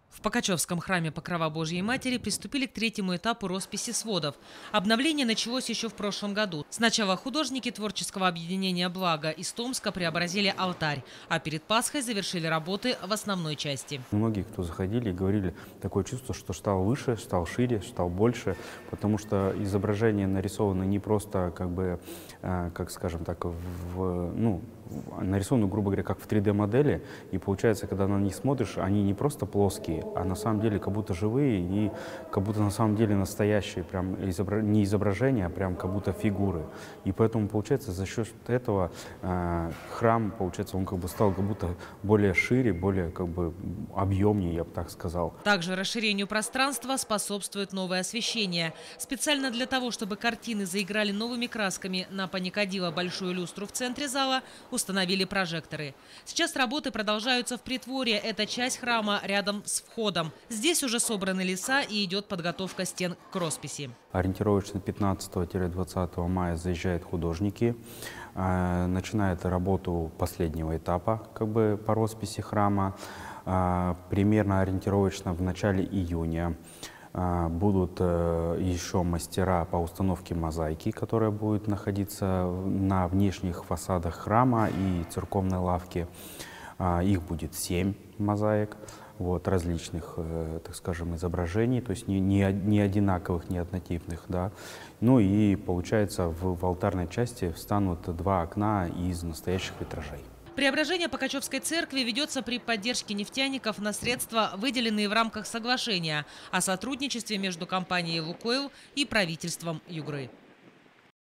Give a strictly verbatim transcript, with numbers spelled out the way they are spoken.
В Покачевском храме Покрова Божьей Матери приступили к третьему этапу росписи сводов. Обновление началось еще в прошлом году. Сначала художники творческого объединения «Благо» из Томска преобразили алтарь, а перед Пасхой завершили работы в основной части. Многие, кто заходили, говорили, такое чувство, что стал выше, стал шире, стал больше, потому что изображение нарисовано не просто, как бы, э, как скажем так, в, ну, нарисовано, грубо говоря, как в три дэ модели, и получается, когда на них смотришь, они не просто плоские, а на самом деле как будто живые и как будто на самом деле настоящие, прям изобра... не изображения, а прям как будто фигуры. И поэтому, получается, за счет этого э, храм, получается, он как бы стал как будто более шире, более как бы объемнее, я бы так сказал. Также расширению пространства способствует новое освещение. Специально для того, чтобы картины заиграли новыми красками, на паникадило большую люстру в центре зала установили прожекторы. Сейчас работы продолжаются в притворе. Это часть храма рядом с входом. Здесь уже собраны леса и идет подготовка стен к росписи. Ориентировочно пятнадцатого-двадцатого мая заезжают художники, э, начинают работу последнего этапа как бы, по росписи храма. Э, примерно ориентировочно в начале июня э, будут э, еще мастера по установке мозаики, которая будет находиться на внешних фасадах храма и церковной лавки. Э, их будет семь мозаик. Вот, различных, э, так скажем, изображений, то есть не, не, не одинаковых, не однотипных, да. Ну и получается в, в алтарной части встанут два окна из настоящих витражей. Преображение Покачевской церкви ведется при поддержке нефтяников на средства, выделенные в рамках соглашения о сотрудничестве между компанией «Лукойл» и правительством Югры.